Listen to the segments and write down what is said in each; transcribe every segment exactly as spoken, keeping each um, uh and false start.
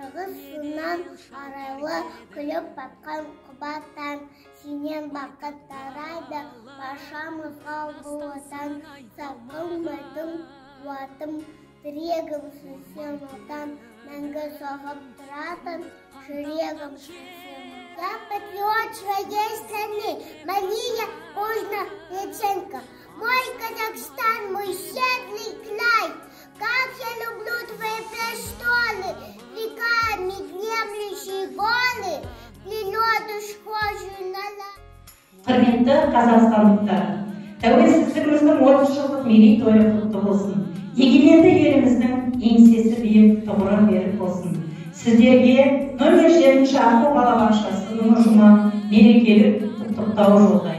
шығысынан арайлы күліп батқан құбаттан, сенен бақыт тарайды баршамызға бұл отан. Сағынбайтын қуатым, тірегім сен отан, мәңгі соғып тұратын жүрегім сен. Я патриот своей страны, Мария Кузьма-Яченко. Мой Казахстан, мой щедрый край, как я люблю твои престолы, веками дремлющие горы, природу схожую на лад. Құрметті қазақстандықтар, тәуелсіздігіміздің отыз жылдық мерейтойы құтты болсын. Егеменді еліміздің еңсесі биік, тұғыры берік болсын. Сіздерге нөмір жетінші ақыл балабақшасының ұжымы мерекелік құттықтау жолдайды.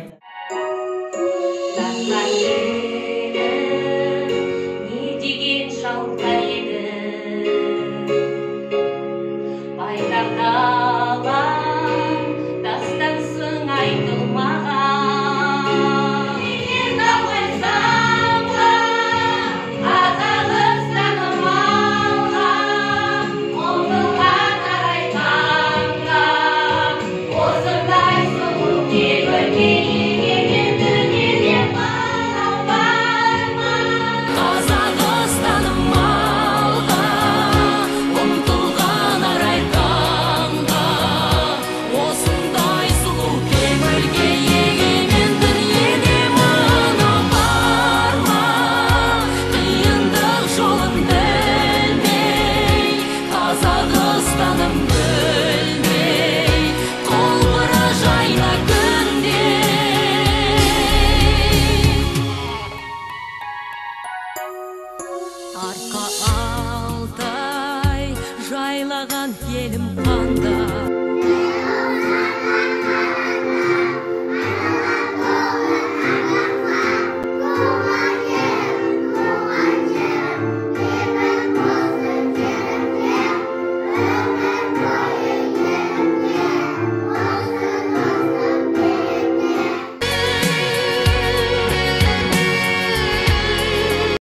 Не деген шалқар еді, байрақ далам, дастансың айтылмаған. Сенен қалмайсам ба, Қазақстаным алған, ұмтылған арайтанға, осындай сұлу тек өлкеге. Арқа алтай жайлаған елім қанда.